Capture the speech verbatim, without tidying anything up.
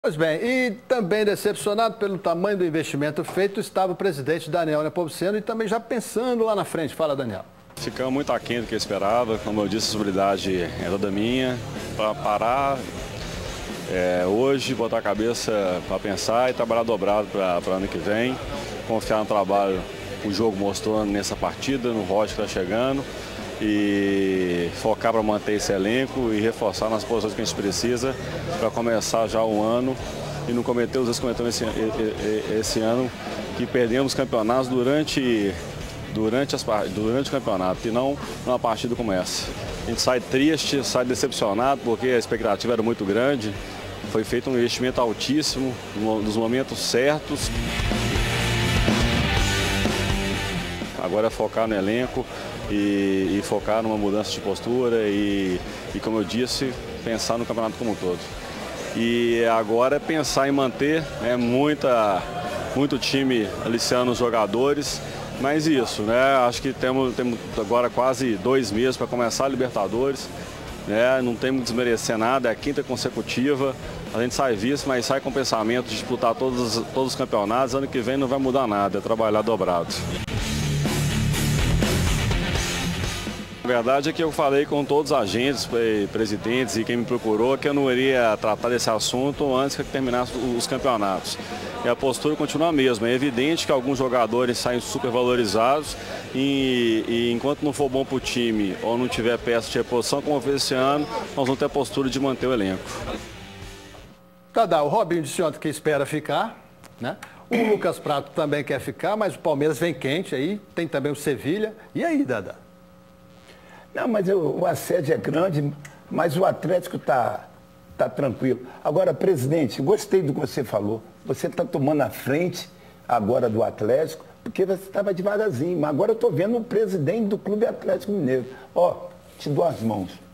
Pois bem, e também decepcionado pelo tamanho do investimento feito, estava o presidente Daniel Nepomuceno e também já pensando lá na frente. Fala, Daniel. Ficamos muito aquém do que eu esperava, como eu disse, a responsabilidade é toda minha, para parar é, hoje, botar a cabeça para pensar e trabalhar dobrado para o ano que vem, confiar no trabalho que o jogo mostrou nessa partida, no Roger que está chegando, e focar para manter esse elenco e reforçar nas posições que a gente precisa para começar já o ano e não cometer os erros que cometemos esse, esse ano, que perdemos campeonatos durante, durante, as, durante o campeonato e não numa partida como essa. A gente sai triste, sai decepcionado porque a expectativa era muito grande, foi feito um investimento altíssimo nos momentos certos. Agora é focar no elenco e, e focar numa mudança de postura e, e, como eu disse, pensar no campeonato como um todo. E agora é pensar em manter né, muita, muito time aliciando os jogadores, mas isso, né? Acho que temos, temos agora quase dois meses para começar a Libertadores, né? Não temos que desmerecer nada, é a quinta consecutiva. A gente sai visto, mas sai com o pensamento de disputar todos, todos os campeonatos. Ano que vem não vai mudar nada, é trabalhar dobrado. A verdade é que eu falei com todos os agentes, presidentes e quem me procurou que eu não iria tratar desse assunto antes que terminasse os campeonatos. E a postura continua a mesma. É evidente que alguns jogadores saem supervalorizados e, e enquanto não for bom para o time ou não tiver peça de reposição, como fez esse ano, nós vamos ter a postura de manter o elenco. Tadá, o Robinho disse ontem que espera ficar, né? O Lucas Prato também quer ficar, mas o Palmeiras vem quente aí, tem também o Sevilha. E aí, Dada? Não, mas eu, o assédio é grande, mas o Atlético está tá tranquilo. Agora, presidente, gostei do que você falou. Você está tomando a frente agora do Atlético, porque você estava devagarzinho. Mas agora eu estou vendo o presidente do Clube Atlético Mineiro. Ó, te dou as mãos.